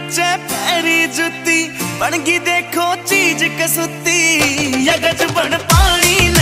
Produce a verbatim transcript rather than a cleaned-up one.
बिचे पैरी जुती बनगी देखो चीज कसुती या गज बन पानी